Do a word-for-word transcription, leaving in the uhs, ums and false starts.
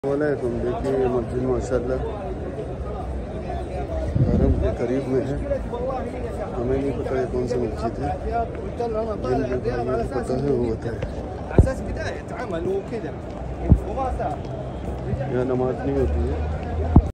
वालेकुम। देखिए मस्जिद माशाल्लाह हरम के करीब में है। हमें नहीं पता है कौन सी मस्जिद है, जिन पता है वो बताए। यहाँ नमाज नहीं होती है।